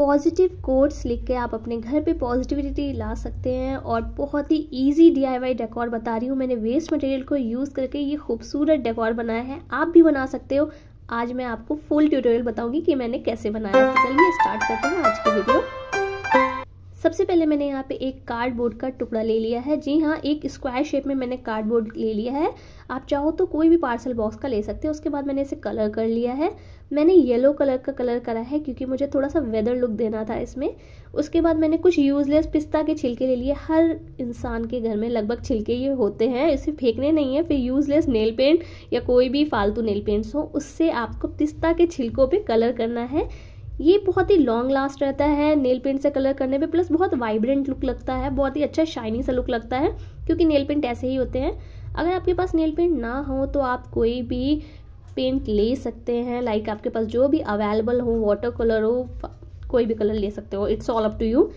Positive quotes लिख के आप अपने घर पे पॉजिटिविटी ला सकते हैं। और बहुत ही इजी DIY डेकोर बता रही हूँ, मैंने वेस्ट मटेरियल को यूज़ करके ये खूबसूरत डेकोर बनाया है, आप भी बना सकते हो। आज मैं आपको फुल ट्यूटोरियल बताऊंगी कि मैंने कैसे बनाया है। तो चलिए स्टार्ट करते हैं आज की वीडियो। सबसे पहले मैंने यहाँ पे एक कार्डबोर्ड का टुकड़ा ले लिया है। जी हाँ, एक स्क्वायर शेप में मैंने कार्डबोर्ड ले लिया है। आप चाहो तो कोई भी पार्सल बॉक्स का ले सकते हो। उसके बाद मैंने इसे कलर कर लिया है। मैंने येलो कलर का कलर करा है क्योंकि मुझे थोड़ा सा वेदर लुक देना था इसमें। उसके बाद मैंने कुछ यूजलेस पिस्ता के छिलके ले लिए। हर इंसान के घर में लगभग छिलके ये होते हैं, इसे फेंकने नहीं है। फिर यूजलेस नेल पेंट या कोई भी फालतू नेल पेंट्स हो, उससे आपको पिस्ता के छिलकों पे कलर करना है। ये बहुत ही लॉन्ग लास्ट रहता है नेल पेंट से कलर करने पे, प्लस बहुत वाइब्रेंट लुक लगता है, बहुत ही अच्छा शाइनी सा लुक लगता है क्योंकि नेल पेंट ऐसे ही होते हैं। अगर आपके पास नेल पेंट ना हो तो आप कोई भी पेंट ले सकते हैं, लाइक आपके पास जो भी अवेलेबल हो, वाटर कलर हो, कोई भी कलर ले सकते हो, it's all up to you.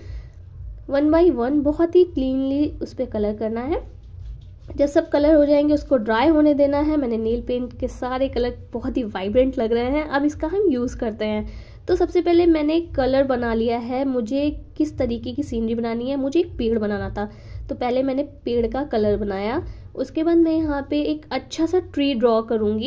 1 by 1 बहुत ही क्लीनली उस पर कलर करना है। जब सब कलर हो जाएंगे उसको ड्राई होने देना है। मैंने नेल पेंट के सारे कलर बहुत ही वाइब्रेंट लग रहे हैं, अब इसका हम यूज़ करते हैं। तो सबसे पहले मैंने कलर बना लिया है। मुझे किस तरीके की सीनरी बनानी है, मुझे एक पेड़ बनाना था, तो पहले मैंने पेड़ का कलर बनाया। उसके बाद मैं यहाँ पे एक अच्छा सा ट्री ड्रॉ करूँगी।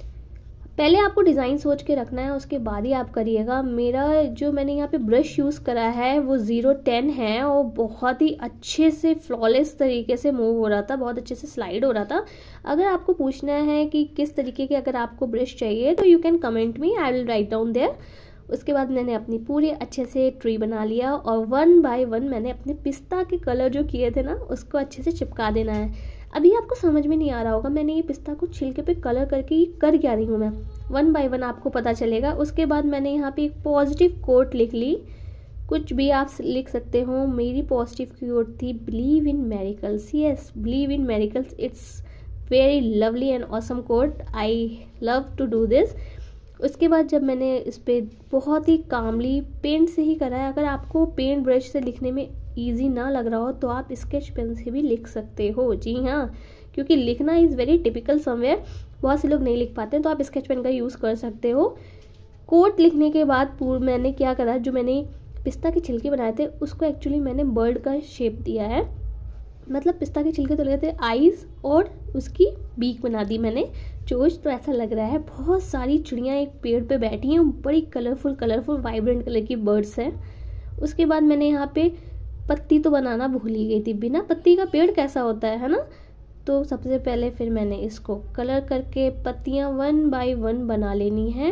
पहले आपको डिज़ाइन सोच के रखना है, उसके बाद ही आप करिएगा। मेरा जो मैंने यहाँ पे ब्रश यूज़ करा है वो 010 है और बहुत ही अच्छे से फ्लॉलेस तरीके से मूव हो रहा था, बहुत अच्छे से स्लाइड हो रहा था। अगर आपको पूछना है कि किस तरीके के अगर आपको ब्रश चाहिए तो you can comment me, I will write down there. उसके बाद मैंने अपनी पूरी अच्छे से ट्री बना लिया और 1 बाय 1 मैंने अपने पिस्ता के कलर जो किए थे ना उसको अच्छे से चिपका देना है। अभी आपको समझ में नहीं आ रहा होगा मैंने ये पिस्ता को छिलके पे कलर करके ये कर क्या रही हूँ मैं, 1 बाय 1 आपको पता चलेगा। उसके बाद मैंने यहाँ पे एक पॉजिटिव कोट लिख ली, कुछ भी आप लिख सकते हो। मेरी पॉजिटिव कोट थी believe in miracles. Yes, believe in miracles, it's very lovely and awesome quote, I love to do this. उसके बाद जब मैंने इस पर बहुत ही कामली पेंट से ही करा है, अगर आपको पेंट ब्रश से लिखने में इजी ना लग रहा हो तो आप स्केच पेन से भी लिख सकते हो। जी हाँ, क्योंकि लिखना इज़ वेरी टिपिकल समवेयर, बहुत से लोग नहीं लिख पाते हैं, तो आप स्केच पेन का यूज़ कर सकते हो। कोट लिखने के बाद मैंने क्या करा, जो मैंने पिस्ता के छिलके बनाए थे उसको एक्चुअली मैंने बर्ड का शेप दिया है। मतलब पिस्ता के छिलके तो लगे थे आईज और उसकी बीक बना दी मैंने, चोंच। तो ऐसा लग रहा है बहुत सारी चिड़ियाँ एक पेड़ पे बैठी हैं, बड़ी कलरफुल वाइब्रेंट कलर की बर्ड्स हैं। उसके बाद मैंने यहाँ पे पत्ती तो बनाना भूल ही गई थी, बिना पत्ती का पेड़ कैसा होता है ना। तो सबसे पहले फिर मैंने इसको कलर करके पत्तियाँ 1 बाय 1 बना लेनी है।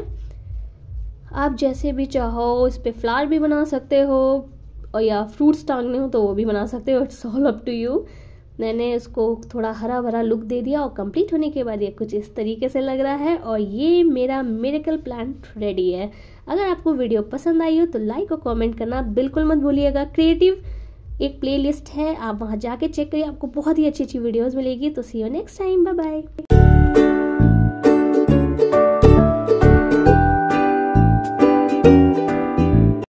आप जैसे भी चाहो इस पर फ्लावर भी बना सकते हो और या फ्रूट्स टांगने हो तो वो भी बना सकते हो, it's all up to you. मैंने इसको थोड़ा हरा भरा लुक दे दिया और कंप्लीट होने के बाद ये कुछ इस तरीके से लग रहा है और ये मेरा मिरेकल प्लांट रेडी है। अगर आपको वीडियो पसंद आई हो तो लाइक और कमेंट करना बिल्कुल मत भूलिएगा। क्रिएटिव एक प्लेलिस्ट है, आप वहाँ जाके चेक करिए, आपको बहुत ही अच्छी वीडियोस मिलेगी। तो see you next time, bye bye.